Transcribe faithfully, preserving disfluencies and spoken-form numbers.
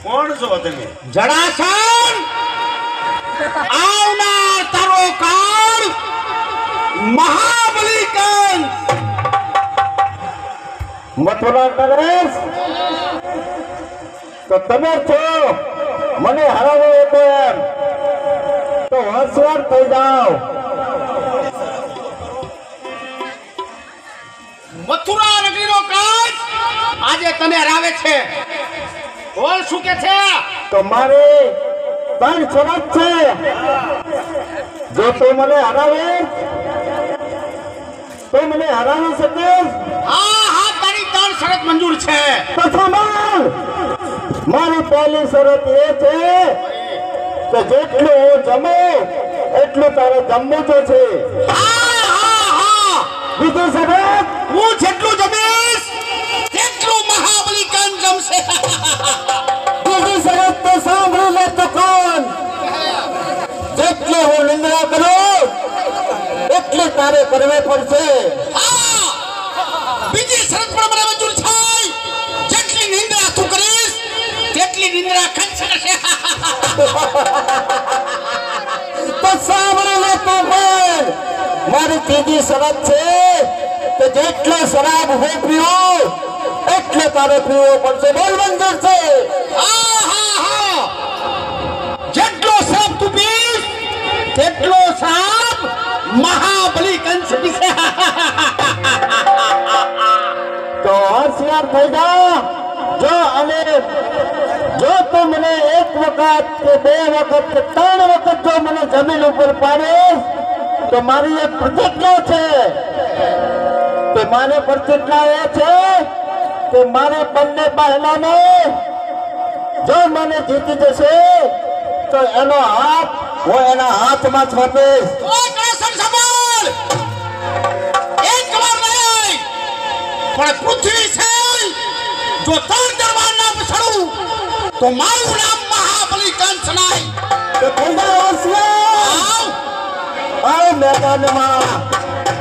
કોણ છો તમે? જડાસન આવનાર તારો કાળ મહાબલી કંસ મથુરા નરેશ તો તમે છો મને હરાવો તો એમ તો હોશિયાર થઈ જાઓ. મથુરા નગરીનો કંસ આજે તને હરાવે છે. બોલ શું કે છે? તો મારે ત્રણ શરત છે. જો તું મને હરાવે તો મને હરાવી શકીશ. હા હા તારી ત્રણ શરત મંજૂર છે. તો સાંભળ, મારી પહેલી શરત એ છે કે જેટલું હું જમું એટલું તારે જમવું તો છે. હા હા હા બીજી શરત, હું જેટલું જમીશ તેટલું મહાબલી કંસ જમશે. બીજી શરત તો સાંભળી લે તો કોણ, જેટલી હું નિંદ્રા કરું એટલી તારે કરવી પડશે. હા બીજી શરત પણ મને મંજૂર છે. જેટલી નિંદ્રા તું કરીશ તેટલી નિંદ્રા કંસ કરશે. તો સાંભળી લે તો પણ મારી ત્રીજી શરત છે કે જેટલો શરાબ હું પીવું એટલે તારે પીવો પડશે. બોલ મંજૂર છે? હા હા હા જેટલો શ્રાપ તું પીશ તેટલો શ્રાપ મહાબલી કંસ પીશે. તો હોશિયાર થઈ જા. જો અને જો તું મને એક વખત કે બે વખત કે ત્રણ વખત જો મને જમીન ઉપર પાડીશ તો મારી એક પ્રતિજ્ઞા છે. તે મારી પ્રતિજ્ઞા એ છે કે મારે બંને બહેનોને જો મને જીતી જશે તો એનો હાથ હું એના હાથમાં જ આપીશ. ઓ કળશન સંભાળ, એક વાર નહીં પણ પૃથ્વી છે જો ત્રણ દરબાર ના પછડું તો મારું નામ મહાબલી કંસ નહીં. તો થઈ જા હોશિયાર. આવ આવ મેદાનમાં.